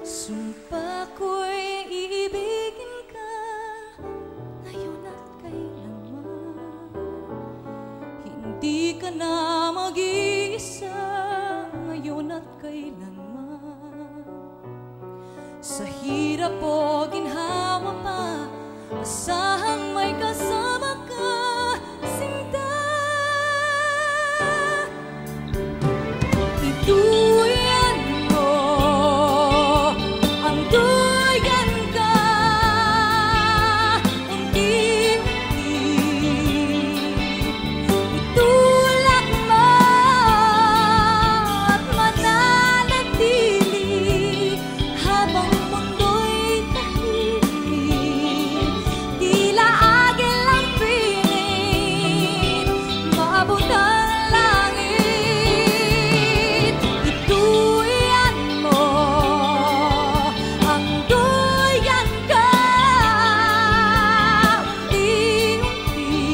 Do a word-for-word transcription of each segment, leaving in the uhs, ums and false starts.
Sumpa ko'y iibigin ka ngayon at kailanman. Hindi ka na mag-iisa ngayon at kailanman. Sa hirap o ginhawa pa, asahang may kasama ka, sinta. Ituyan mo ang duyan ka, unti-unti itulak mo at mananatili habang mundo'y tahimik. Tila agil ang piling, maabot ang langit. Ituyan mo ang duyan ka, unti-unti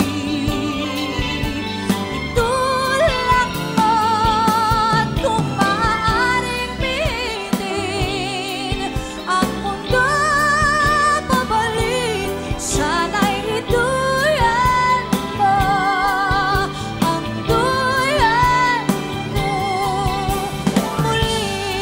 itulak mo at kung maaaring pihitin ang mundo pabalik, sana'y ituyan mo ang duyan ko muli.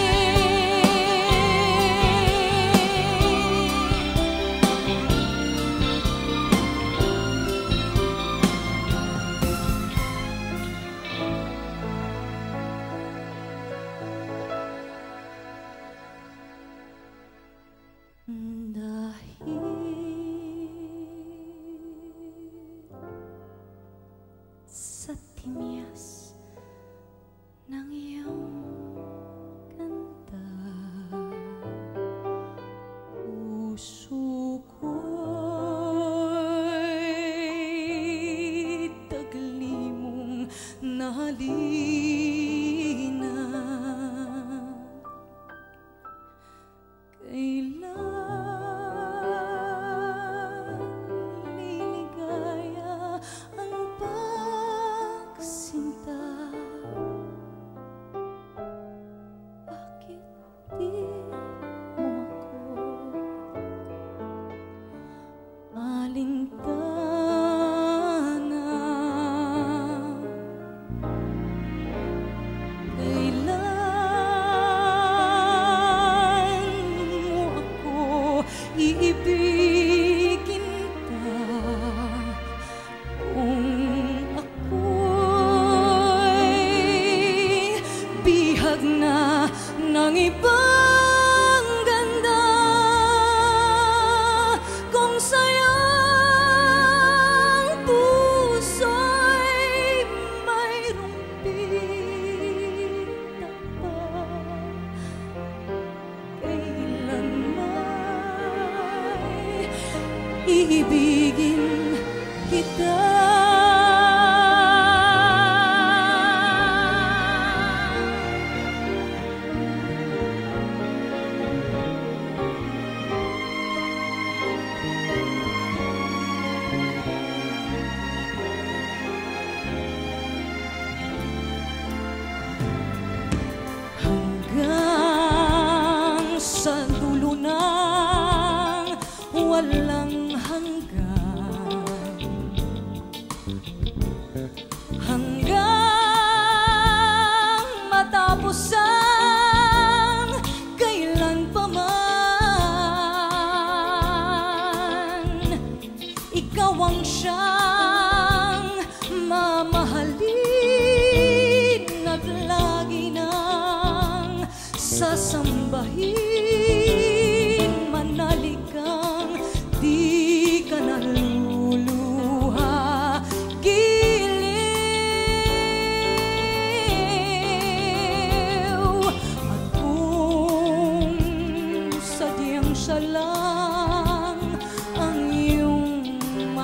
Dahil sa timyas ng iyong ganda, puso ko'y taglimong nahalina. Kailan liligaya ang pagsinta? Bakit di mo ako alintana? Kailan mo ako iibigin pa kung ako'y bihag na ng ibang ganda? Kung sayang puso'y mayroong pita pa, kailan may iibigin kita. Hanggang sa dulo ng walang hanggan, hanggang matapos ang kailan pa man, ikaw ang siyang mamahalin at lagi nang sasambahin. Manalikang di ka naluluha, giliw. At kung sadyang siya lang ang iyong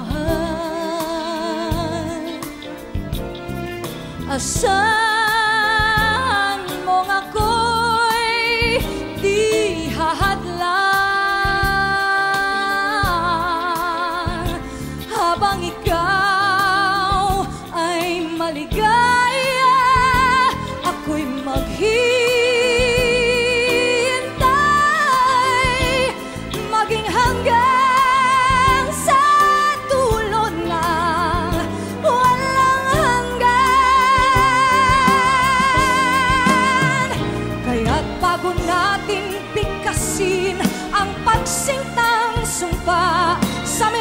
mahal, asahan mong ako'y di hahadlang habang ikaw ay maligaya, ako'y maghihintay. natin bigkasin ang pagsintang sumpa sa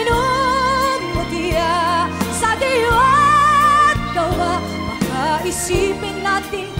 minumutya sa diwa at gawa. Baka isipin natin